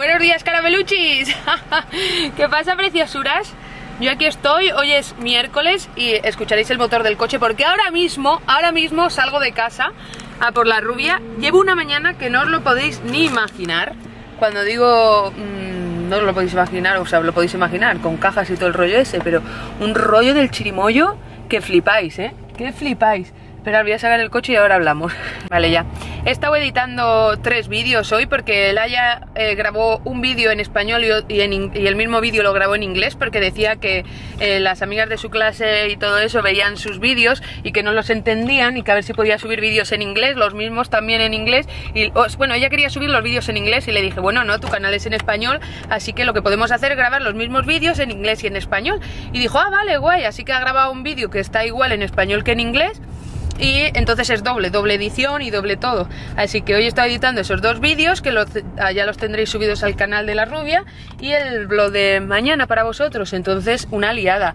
Buenos días, carameluchis. ¿Qué pasa, preciosuras? Yo aquí estoy, hoy es miércoles y escucharéis el motor del coche porque ahora mismo salgo de casa a por la rubia. Llevo una mañana que no os lo podéis ni imaginar. Cuando digo no os lo podéis imaginar, o sea, lo podéis imaginar con cajas y todo el rollo ese, pero un rollo del chirimoyo que flipáis, ¿eh? Que flipáis. Pero voy a sacar el coche y ahora hablamos. Vale, ya. He estado editando 3 vídeos hoy porque Laia grabó un vídeo en español y el mismo vídeo lo grabó en inglés porque decía que las amigas de su clase y todo eso veían sus vídeos y que no los entendían y que a ver si podía subir vídeos en inglés, los mismos también en inglés. Y bueno, ella quería subir los vídeos en inglés y le dije, bueno, no, tu canal es en español, así que lo que podemos hacer es grabar los mismos vídeos en inglés y en español. Y dijo, ah, vale, guay, así que ha grabado un vídeo que está igual en español que en inglés. Y entonces es doble edición y doble todo. Así que hoy he estado editando esos 2 vídeos que ya los tendréis subidos al canal de la rubia. Y el vlog de mañana para vosotros. Entonces una liada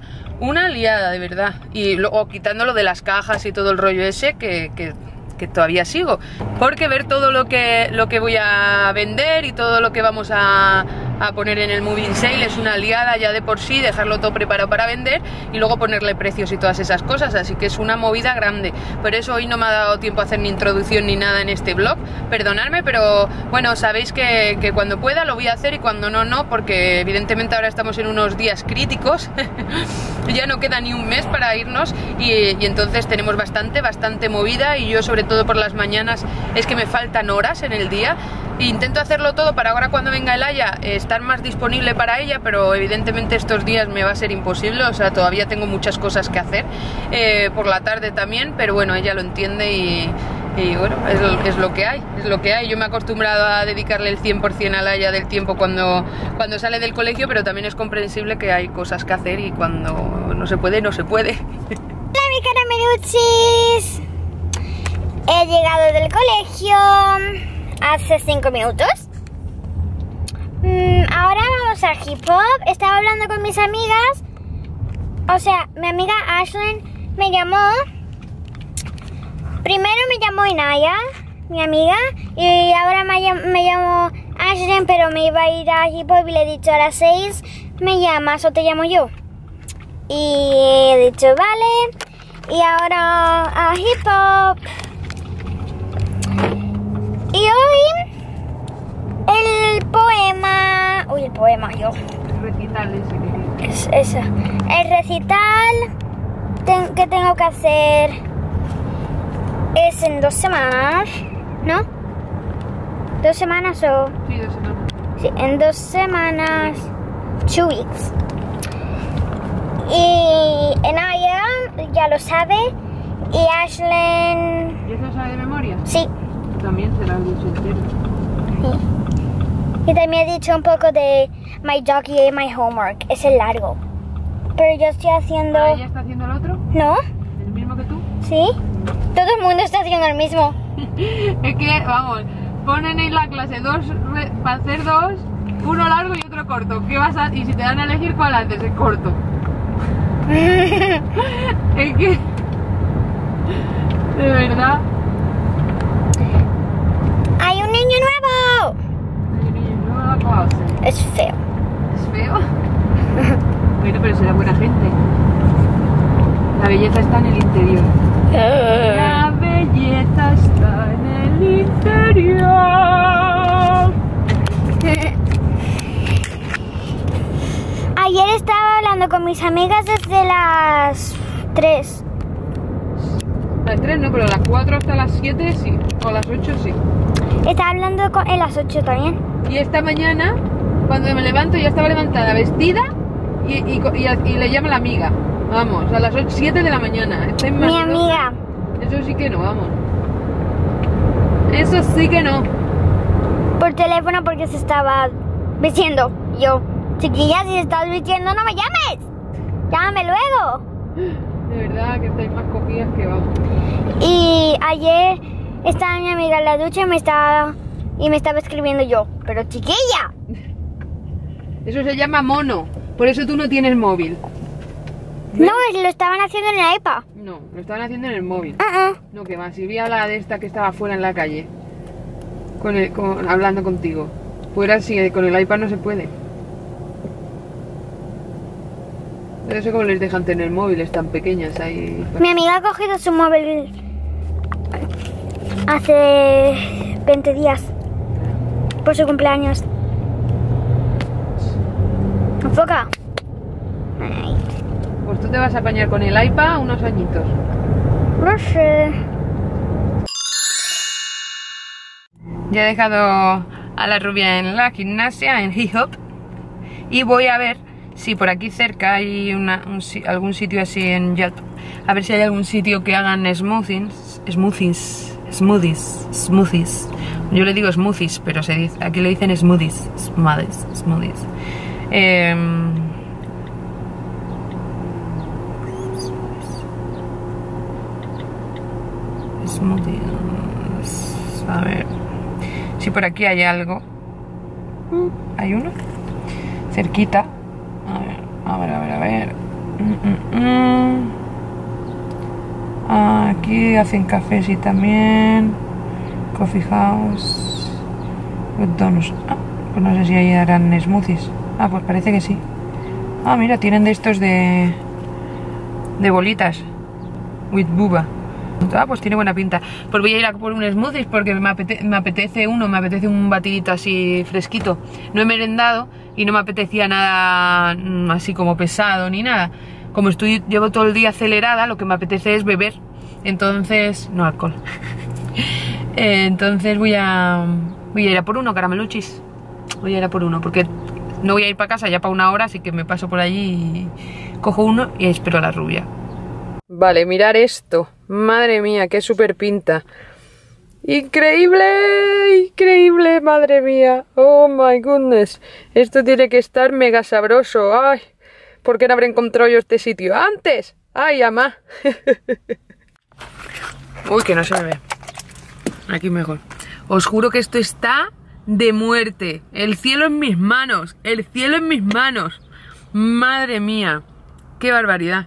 de verdad. Y luego quitándolo de las cajas y todo el rollo ese que todavía sigo. Porque ver todo lo que voy a vender y todo lo que vamos a poner en el moving sale es una liada ya de por sí, dejarlo todo preparado para vender y luego ponerle precios y todas esas cosas, así que es una movida grande. Por eso hoy no me ha dado tiempo a hacer ni introducción ni nada en este vlog, perdonadme, pero bueno, sabéis que cuando pueda lo voy a hacer y cuando no, porque evidentemente ahora estamos en unos días críticos. Ya no queda ni un mes para irnos y entonces tenemos bastante movida y yo sobre todo por las mañanas es que me faltan horas en el día. Intento hacerlo todo para ahora cuando venga Laia estar más disponible para ella, pero evidentemente estos días me va a ser imposible, o sea, todavía tengo muchas cosas que hacer, por la tarde también, pero bueno, ella lo entiende y bueno, es lo que hay, Yo me he acostumbrado a dedicarle el 100% a Laia del tiempo cuando sale del colegio, pero también es comprensible que hay cosas que hacer y cuando no se puede. Hola, mi carameluchis. He llegado del colegio hace 5 minutos. Ahora vamos a hip hop. Estaba hablando con mis amigas. O sea, mi amiga Ashlyn me llamó. Primero me llamó Inaya, mi amiga, y ahora me llamó Ashlyn, pero me iba a ir a hip hop y le he dicho a las 6 me llamas o te llamo yo. Y he dicho vale. Y ahora a hip hop. Y hoy el poema. Uy, el poema, yo. El recital ese que es eso. El recital que tengo que hacer es en 2 semanas, ¿no? 2 semanas o. Sí, 2 semanas. Sí, en 2 semanas. 2 weeks. Y Inaya ya lo sabe. Y Ashlyn. ¿Y eso lo sabe de memoria? Sí. También se lo has dicho entero. Sí. Y también he dicho un poco de my doggy ate my homework. Es el largo. Pero yo estoy haciendo. ¿Ella está haciendo el otro? ¿No? ¿El mismo que tú? ¿Sí? Todo el mundo está haciendo el mismo. Es que, vamos, ponen en la clase para hacer 2, uno largo y otro corto. ¿Qué vas a...? Y si te dan a elegir, ¿cuál haces? El corto. Es que... De verdad. ¡Hay un niño nuevo! Hay un niño nuevo, ¿qué va a hacer? Es feo. ¿Es feo? Bueno, pero será buena gente. La belleza está en el interior. La belleza está en el interior. Ayer estaba hablando con mis amigas desde las 3. Las 3 no, pero las 4 hasta las 7 sí. O las 8 sí. Estaba hablando en las 8 también. Y esta mañana, cuando me levanto, ya estaba levantada, vestida y le llama la amiga. Vamos, a las 7 de la mañana. Mi amiga. Eso sí que no, vamos. Eso sí que no. Por teléfono porque se estaba vistiendo. Yo, chiquilla, si estás vistiendo no me llames. Llámame luego. De verdad que estáis más cogidas que vamos. Y ayer estaba mi amiga en la ducha y me estaba escribiendo yo. Pero chiquilla. Eso se llama mono. Por eso tú no tienes móvil. ¿Ves? No, lo estaban haciendo en el iPad. No, lo estaban haciendo en el móvil. No, que va, si vi a la de esta que estaba fuera en la calle hablando contigo. Fuera sí, con el iPad no se puede. No sé cómo les dejan tener móviles tan pequeñas ahí. Mi amiga ha cogido su móvil hace 20 días por su cumpleaños. Enfoca. Ay, Pues tú te vas a apañar con el iPad unos añitos. no sé. Ya he dejado a la rubia en la gimnasia, en hip hop. Y voy a ver si por aquí cerca hay algún sitio así en Yelp. A ver si hay algún sitio que hagan smoothies. Yo le digo smoothies, pero aquí le dicen smoothies. Smoothies. Smoothies. A ver si por aquí hay algo. ¿Hay uno? Cerquita. A ver. Aquí hacen cafés y también. Coffee House. McDonald's. Pues no sé si ahí harán smoothies. Pues parece que sí. Mira, tienen de estos de bolitas. With buba. Pues tiene buena pinta. Pues voy a ir a por un smoothie porque me apetece un batidito así fresquito. No he merendado y no me apetecía nada así como pesado ni nada. Como llevo todo el día acelerada, lo que me apetece es beber. Entonces, no alcohol. Entonces voy a ir a por uno, carameluchis. Voy a ir a por uno porque no voy a ir para casa ya para una hora, así que me paso por allí y cojo uno y espero a la rubia. Vale, mirar esto. Madre mía, qué súper pinta. Increíble, madre mía. Oh my goodness. Esto tiene que estar mega sabroso. Ay, ¿por qué no habré encontrado yo este sitio antes? Ay, ama. Uy, que no se me ve. Aquí mejor. Os juro que esto está de muerte. El cielo en mis manos. Madre mía. Qué barbaridad.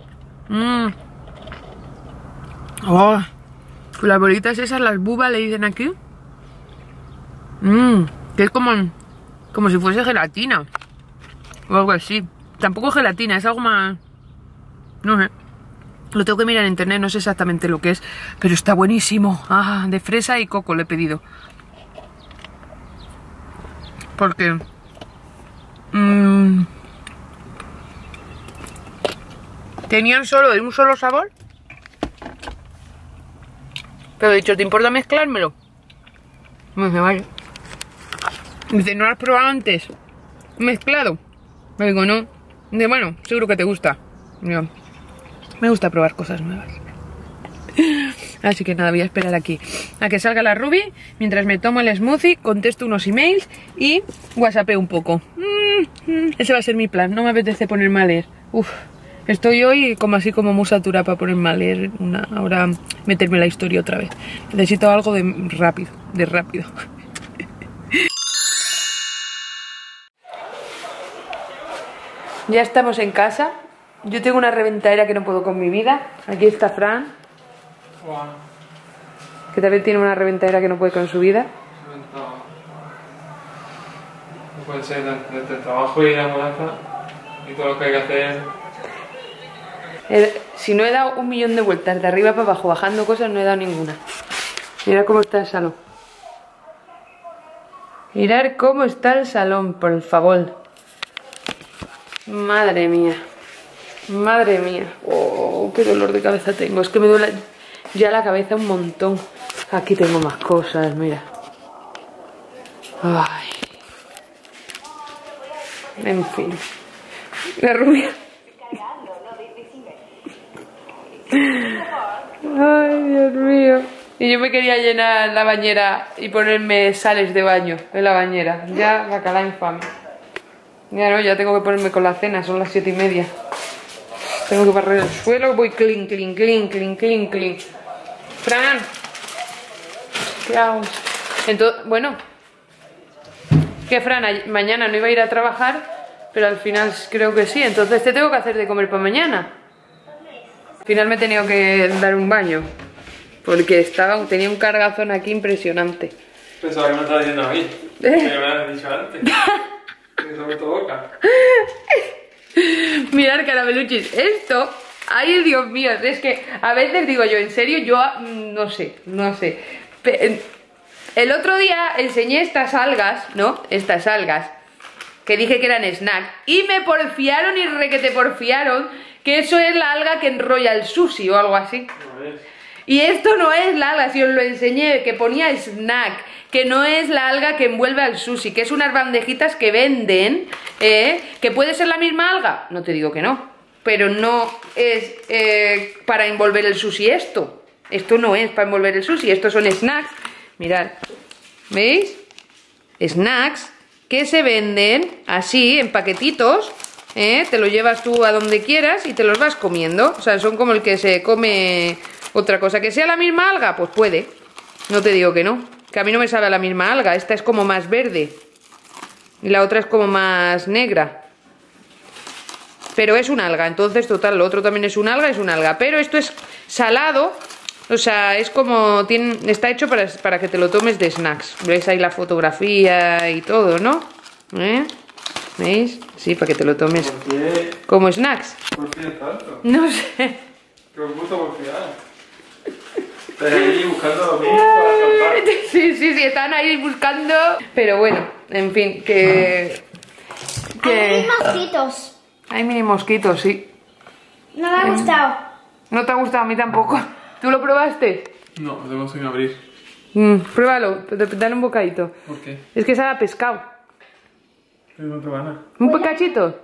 Las bolitas esas, las bubas le dicen aquí. Que es como si fuese gelatina o algo así. Tampoco gelatina, es algo más, no sé. Lo tengo que mirar en internet, no sé exactamente lo que es, pero está buenísimo. De fresa y coco le he pedido. Porque tenían solo de un solo sabor. Pero he dicho, ¿te importa mezclármelo? Me dice, vale. Me dice, ¿no lo has probado antes? ¿Mezclado? Me digo, no. Dice, bueno, seguro que te gusta. Digo, me gusta probar cosas nuevas. Así que nada, voy a esperar aquí a que salga la Ruby. Mientras me tomo el smoothie, contesto unos emails y whatsappeo un poco. Ese va a ser mi plan, no me apetece ponerme a leer. Estoy hoy como musatura para ponerme a leer ahora meterme la historia otra vez. Necesito algo de rápido. Ya estamos en casa. Yo tengo una reventadera que no puedo con mi vida. Aquí está Fran, que también tiene una reventadera que no puede con su vida. No puede ser desde el trabajo y la mudanza y todo lo que hay que hacer. Si no he dado 1.000.000 de vueltas de arriba para abajo bajando cosas, no he dado ninguna. Mirad cómo está el salón. Mirad cómo está el salón, por favor. Madre mía. Oh, qué dolor de cabeza tengo. Es que me duele ya la cabeza un montón. Aquí tengo más cosas, mira. Ay. En fin. La rubia. Ay, Dios mío. Y yo me quería llenar la bañera y ponerme sales de baño en la bañera. Ya, bacala infame. Ya tengo que ponerme con la cena, son las 7:30. Tengo que barrer el suelo, voy clean. Fran, ¿qué hago? Entonces, bueno, que Fran mañana no iba a ir a trabajar, pero al final creo que sí. Entonces te tengo que hacer de comer para mañana. Al final me he tenido que dar un baño, porque tenía un cargazón aquí impresionante. Pensaba que me estaba diciendo a mí. Me lo habías dicho antes. Que sobre tu boca. Mirad, carameluchis, esto... Ay, Dios mío, es que a veces digo yo, en serio, yo no sé. El otro día enseñé estas algas, ¿no? Estas algas, que dije que eran snack, y me porfiaron y requete porfiaron que eso es la alga que enrolla el sushi o algo así. No es. Y esto no es la alga, si os lo enseñé, que ponía snack, que no es la alga que envuelve al sushi, que es unas bandejitas que venden, que puede ser la misma alga, no te digo que no, pero no es para envolver el sushi esto. Esto no es para envolver el sushi, estos son snacks. Mirad, ¿veis? Snacks que se venden así, en paquetitos, te lo llevas tú a donde quieras y te los vas comiendo. O sea, son como el que se come otra cosa. ¿Que sea la misma alga? Pues puede. No te digo que no. Que a mí no me sabe la misma alga. Esta es como más verde y la otra es como más negra. Pero es un alga, entonces total, lo otro también es un alga. Pero esto es salado. O sea, es como... está hecho para que te lo tomes de snacks. ¿Veis ahí la fotografía y todo, no? ¿Veis? Sí, para que te lo tomes ¿Por qué? como snacks. ¿Por qué tanto? No sé. Que os gusta porfiar. Estás ahí buscando lo mismo para salvar. Sí, están ahí buscando. Pero bueno, en fin, Hay mosquitos. Hay mini mosquitos, sí. No me ha gustado. ¿No te ha gustado? A mí tampoco. ¿Tú lo probaste? No, lo tengo sin abrir. Pruébalo, dale un bocadito. ¿Por qué? Es que sabe a pescado. Pero no te van a... ¿Un cachito?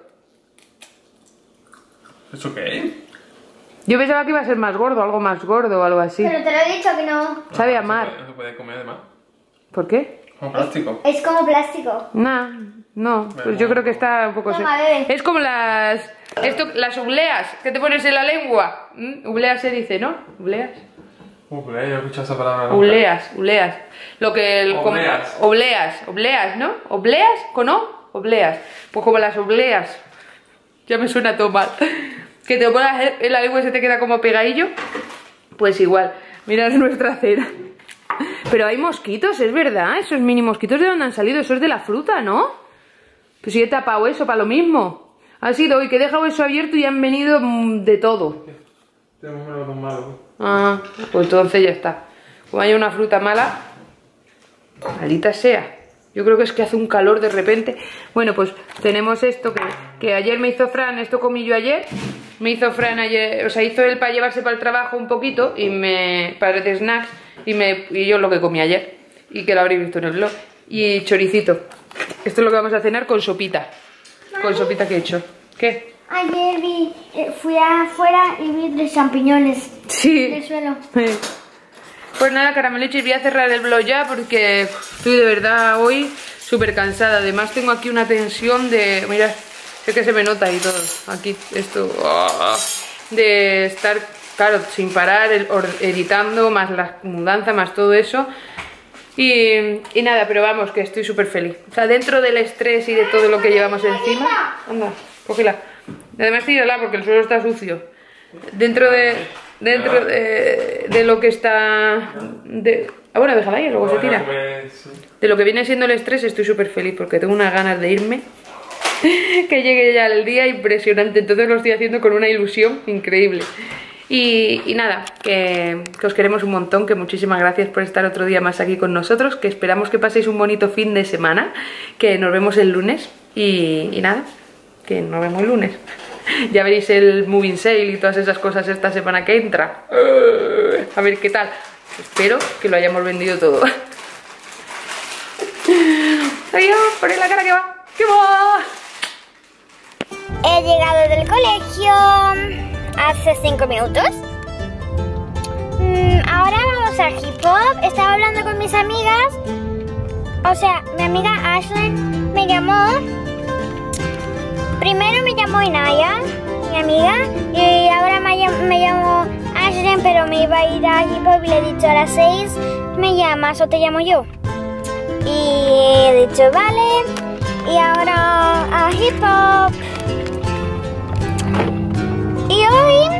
¿Eso qué es? Yo pensaba que iba a ser más gordo, algo más gordo o algo así. Pero te lo he dicho que no. Sabe a mar. No se puede comer además. ¿Por qué? Como plástico. Es como plástico. Nah, no, pues yo creo que está un poco... Toma, bebe. Es como las obleas que te pones en la lengua. Obleas se dice, ¿no? Obleas. Yo he escuchado esa palabra. nunca. Obleas. Lo que Obleas. Obleas, ¿no? ¿Obleas? ¿Con O? Obleas. Pues como las obleas. Ya me suena todo mal. Que te lo pones en la lengua y se te queda como pegadillo. Pues igual. Mirad nuestra cena. Pero hay mosquitos, es verdad. Esos mini mosquitos, ¿de dónde han salido? Eso es de la fruta, ¿no? Pues si he tapado eso para lo mismo. Ha sido hoy que he dejado eso abierto y han venido de todo. Tenemos menos malos. Ah, pues entonces ya está. Como haya una fruta mala, maldita sea. Yo creo que es que hace un calor de repente. Bueno, pues tenemos esto que ayer me hizo Fran, esto comí yo ayer. Me hizo Fran ayer, o sea, hizo él para llevarse para el trabajo un poquito y para de snacks y yo lo que comí ayer. Y que lo habréis visto en el blog. Y choricito. Esto es lo que vamos a cenar con sopita. Con sopita que he hecho. ¿Qué? Ayer fui afuera y vi 3 champiñones Sí. del suelo. Pues nada, carameluchis, voy a cerrar el vlog ya porque estoy de verdad hoy súper cansada. Además tengo aquí una tensión de... Mirad, sé que se me nota y todo. Aquí esto... de estar, claro, sin parar, editando, más la mudanza, más todo eso. Y nada, pero vamos, que estoy súper feliz. O sea, dentro del estrés y de todo lo que llevamos encima... Anda, cógela. Además tírala porque el suelo está sucio. Dentro de lo que está... bueno, déjala ahí, luego se tira. De lo que viene siendo el estrés estoy súper feliz porque tengo unas ganas de irme. Que llegue ya el día impresionante. Entonces lo estoy haciendo con una ilusión increíble. Y nada, que os queremos un montón, que muchísimas gracias por estar otro día más aquí con nosotros, que esperamos que paséis un bonito fin de semana, que nos vemos el lunes y nada, que nos vemos el lunes. Ya veréis el moving sale y todas esas cosas esta semana que entra. A ver qué tal. Espero que lo hayamos vendido todo. Adiós, poned la cara que va. ¡Que va! He llegado del colegio hace 5 minutos. Ahora vamos a hip hop. Estaba hablando con mis amigas. O sea, mi amiga Ashley me llamó. Primero me llamó Inaya, mi amiga, y ahora me llamó Ashley, pero me iba a ir a hip hop y le he dicho a las 6 me llamas o te llamo yo. Y he dicho vale. Y ahora a hip hop. Y hoy